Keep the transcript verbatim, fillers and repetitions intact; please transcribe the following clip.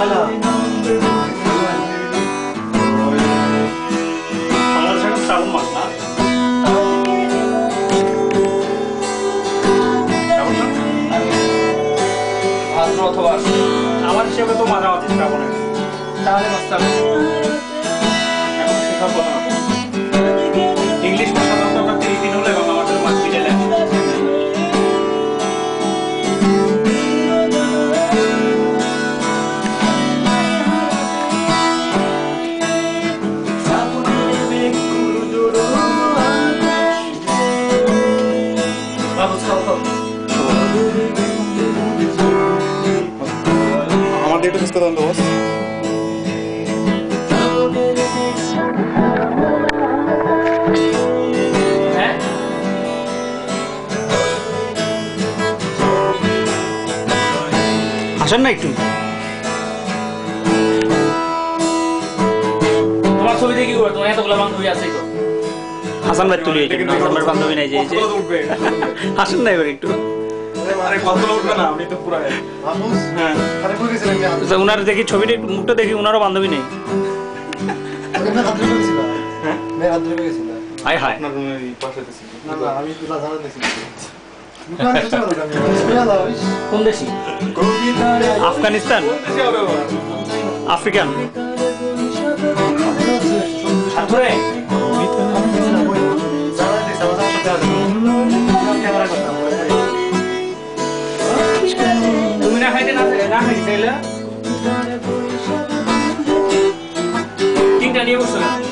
না বাংলাদেশের শ্রাবণ মাস না ভাদ্র অথবা আমার হিসেবে তো মাঝামাঝি শ্রাবণের তাহলে মাছটা এখন শেখার কথা না ইংলিশ মাস সাধারণত আমরা তিরিশ দিন হলে বাংলা মাসের মাস মিলে আমার ডেটে মিস করতাম তো বস আসেন না একটু তোমার ছবি দেখি করো তোমার এতগুলো বান্ধবী আছে তো হাসান ভাই তুলি হাসান ভাইয়ের বান্ধবী নাই যে আসেন না এবার একটু আরে কতগুলো উঠবে না আমি তো পুরো মানুষ হ্যাঁ আরে কই গেছিলেন যে আচ্ছা উনার দেখি ছবিটা একটু মুখটা দেখি উনারও বান্ধবী নেই ওখানে হাত ধরে গেছিল হ্যাঁ মে হাত ধরে গেছিল হায় হায় আপনার রুমের এই পাশে দিছি না না আমি তুলা জানা দিছি দোকান তো চলো আমি শুয়া দাও কোন দেশি আফগানিস্তান আফ্রিকান সাথে জানা দিছি আমার সাথে আছে ক্যামেরা করতাম তুমি না খাইতে না না খাইতে চাইলে তিনটা নিয়ে বসো